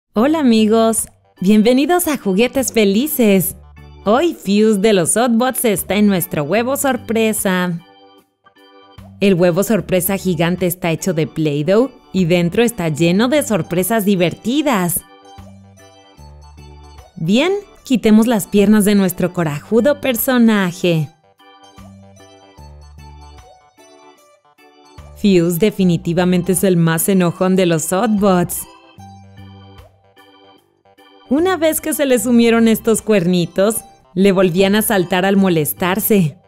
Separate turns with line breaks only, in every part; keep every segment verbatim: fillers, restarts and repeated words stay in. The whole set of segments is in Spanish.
Hola amigos, bienvenidos a Juguetes Felices. Hoy Fuse de los Oddbots está en nuestro huevo sorpresa. El huevo sorpresa gigante está hecho de Play-Doh y dentro está lleno de sorpresas divertidas. Bien, quitemos las piernas de nuestro corajudo personaje. Fuse definitivamente es el más enojón de los Oddbots. Una vez que se le sumieron estos cuernitos, le volvían a saltar al molestarse.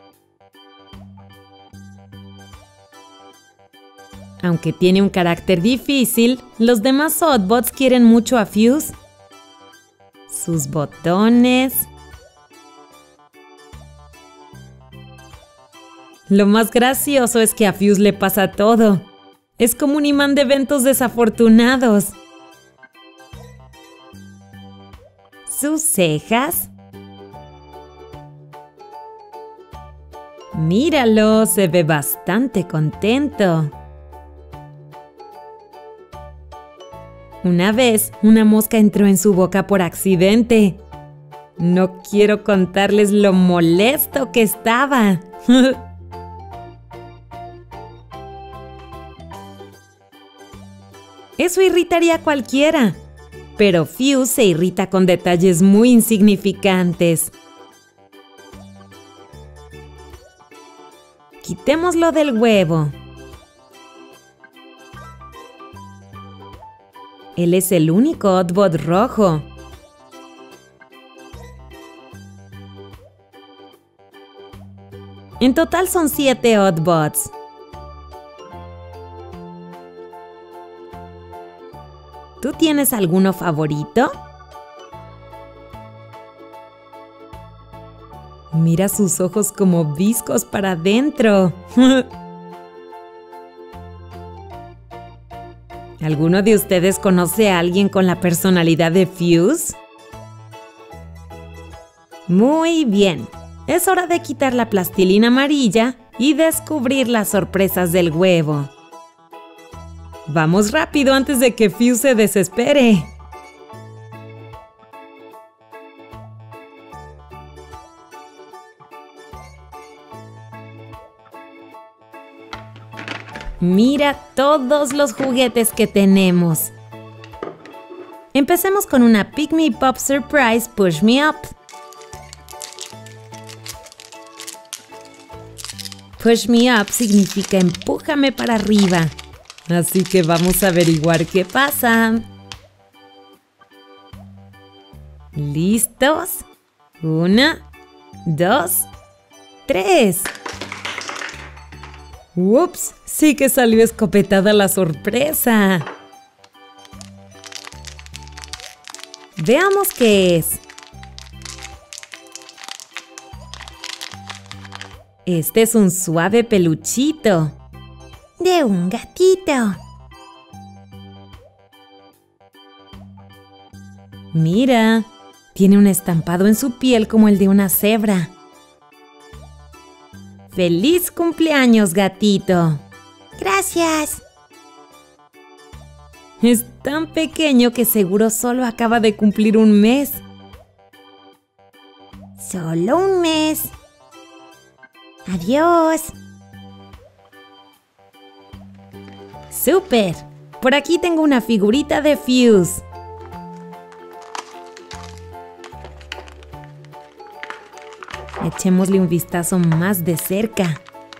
Aunque tiene un carácter difícil, los demás Oddbots quieren mucho a Fuse. Sus botones. Lo más gracioso es que a Fuse le pasa todo. Es como un imán de eventos desafortunados. Sus cejas. Míralo, se ve bastante contento. Una vez, una mosca entró en su boca por accidente. No quiero contarles lo molesto que estaba. Eso irritaría a cualquiera. Pero Fuse se irrita con detalles muy insignificantes. Quitémoslo del huevo. Él es el único Oddbot rojo. En total son siete Oddbots. ¿Tú tienes alguno favorito? Mira sus ojos como viscos para adentro. ¿Alguno de ustedes conoce a alguien con la personalidad de Fuse? Muy bien. Es hora de quitar la plastilina amarilla y descubrir las sorpresas del huevo. Vamos rápido antes de que Fuse se desespere. Mira todos los juguetes que tenemos. Empecemos con una Pick Me Pop Surprise Push Me Up. Push Me Up significa empújame para arriba. Así que vamos a averiguar qué pasa. ¿Listos? Una, dos, tres. ¡Ups! Sí que salió escopetada la sorpresa. Veamos qué es. Este es un suave peluchito. De un gatito. Mira, tiene un estampado en su piel como el de una cebra. ¡Feliz cumpleaños, gatito! ¡Gracias! Es tan pequeño que seguro solo acaba de cumplir un mes. Solo un mes. Adiós. ¡Súper! Por aquí tengo una figurita de Fuse. Echémosle un vistazo más de cerca.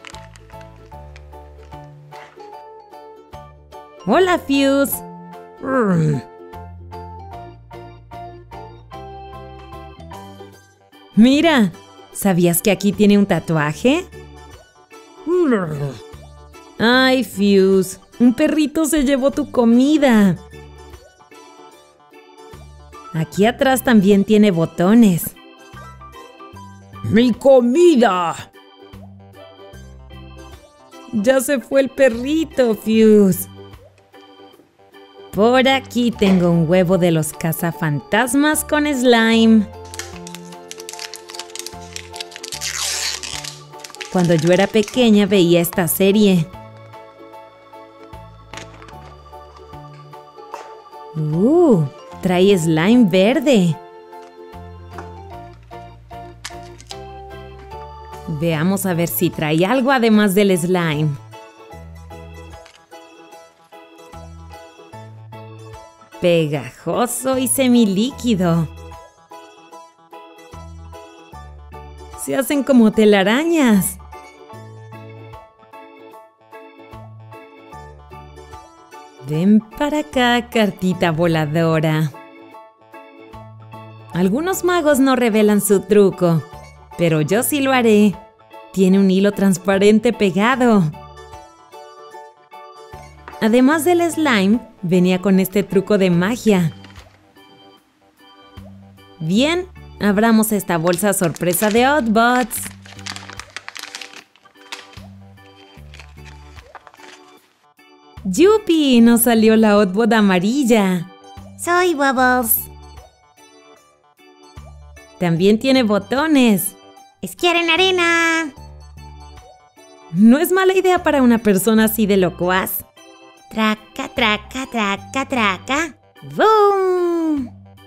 ¡Hola, Fuse! Mira, ¿sabías que aquí tiene un tatuaje? ¡Ay, Fuse! ¡Un perrito se llevó tu comida! Aquí atrás también tiene botones. ¡Mi comida! Ya se fue el perrito, Fuse. Por aquí tengo un huevo de los cazafantasmas con slime. Cuando yo era pequeña veía esta serie. Uh, trae slime verde. Veamos a ver si trae algo además del slime. Pegajoso y semilíquido. Se hacen como telarañas. Ven para acá, cartita voladora. Algunos magos no revelan su truco, pero yo sí lo haré. Tiene un hilo transparente pegado. Además del slime, venía con este truco de magia. Bien, abramos esta bolsa sorpresa de Oddbots. ¡Yupi! Nos salió la Oddbot amarilla.
Soy Bubbles.
También tiene botones.
¡Quieren arena!
No es mala idea para una persona así de locuaz.
Traca, traca, traca, traca. ¡Boom!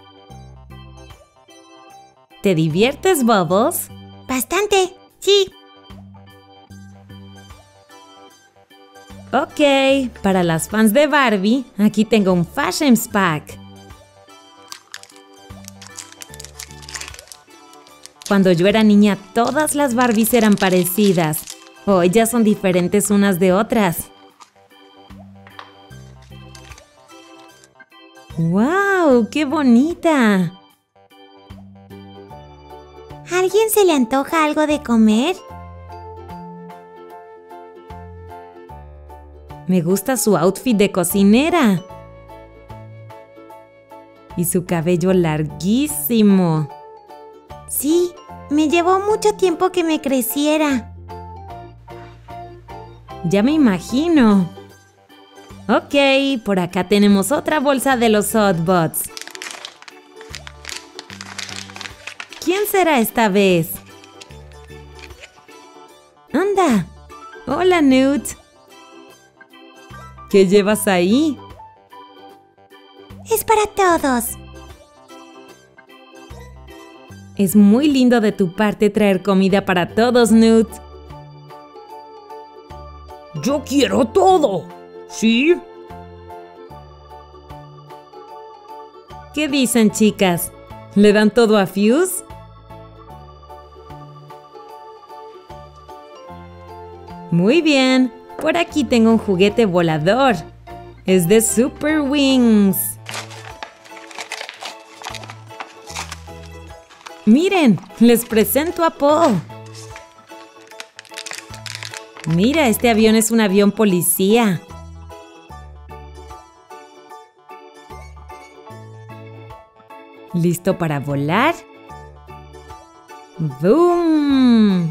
¿Te diviertes, Bubbles?
Bastante, sí.
Ok, para las fans de Barbie, aquí tengo un Fashions Pack. Cuando yo era niña, todas las Barbies eran parecidas. Hoy ya son diferentes unas de otras. ¡Wow! ¡Qué bonita!
¿A alguien se le antoja algo de comer?
Me gusta su outfit de cocinera. Y su cabello larguísimo.
Sí, me llevó mucho tiempo que me creciera.
Ya me imagino. Ok, por acá tenemos otra bolsa de los Oddbots. ¿Quién será esta vez? ¡Anda! ¡Hola, Newt! ¿Qué llevas ahí?
Es para todos.
Es muy lindo de tu parte traer comida para todos, Newt.
¡Yo quiero todo! ¿Sí?
¿Qué dicen, chicas? ¿Le dan todo a Fuse? Muy bien. Por aquí tengo un juguete volador. Es de Super Wings. Miren, les presento a Paul. Mira, este avión es un avión policía. ¿Listo para volar? ¡Boom!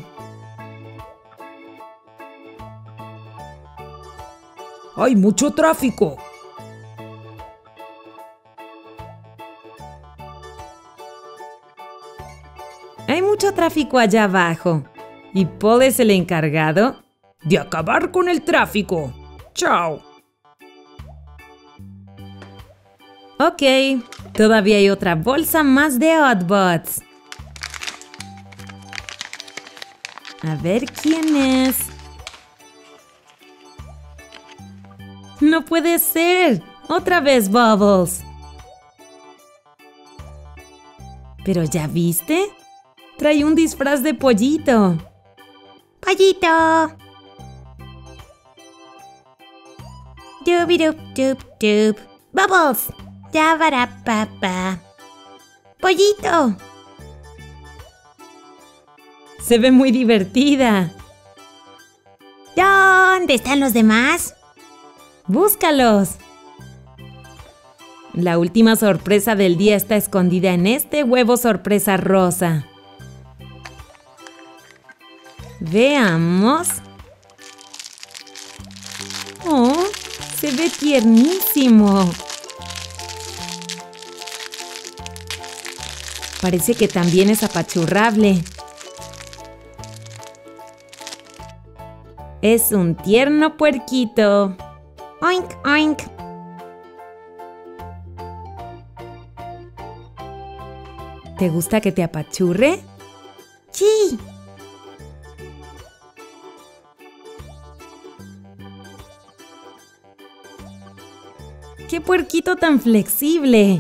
¡Hay mucho tráfico!
Hay mucho tráfico allá abajo. ¿Y Paul es el encargado?
De acabar con el tráfico. ¡Chao!
Ok, todavía hay otra bolsa más de Oddbots. A ver quién es. ¡No puede ser! ¡Otra vez Bubbles! ¿Pero ya viste? Trae un disfraz de pollito.
¡Pollito! Dubidup, dup, dup. ¡Bubbles! ¡Yabarapapa! ¡Pollito!
Se ve muy divertida.
¿Dónde están los demás?
¡Búscalos! La última sorpresa del día está escondida en este huevo sorpresa rosa. Veamos. ¡Oh! ¡Se ve tiernísimo! Parece que también es apachurrable. Es un tierno puerquito.
Oink, oink.
¿Te gusta que te apachurre?
Sí.
¡Qué puerquito tan flexible!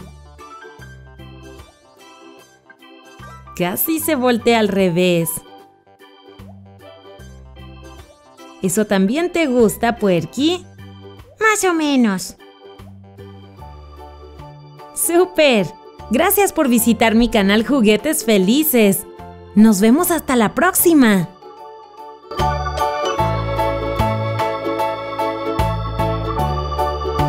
Casi se voltea al revés. ¿Eso también te gusta, Puerqui?
Más o menos.
¡Súper! Gracias por visitar mi canal Juguetes Felices. Nos vemos hasta la próxima.